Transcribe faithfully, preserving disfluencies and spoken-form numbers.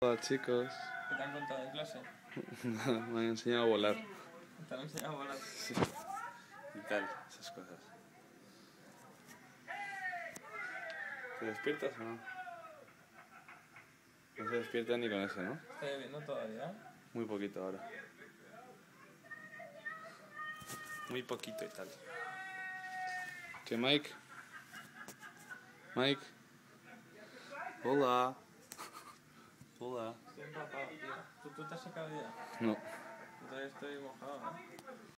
Hola chicos. ¿Qué te han contado en clase? Me han enseñado a volar. ¿Te han enseñado a volar? Sí. Y tal, esas cosas. ¿Te despiertas o no? No se despierta ni con eso, ¿no? ¿Está lloviendo todavía? Muy poquito ahora. Muy poquito y tal. ¿Qué, Mike? Mike. Hola. Hola. Estoy empapado, tío. ¿Tú, ¿Tú te has secado ya? No. Yo todavía estoy mojado, ¿eh?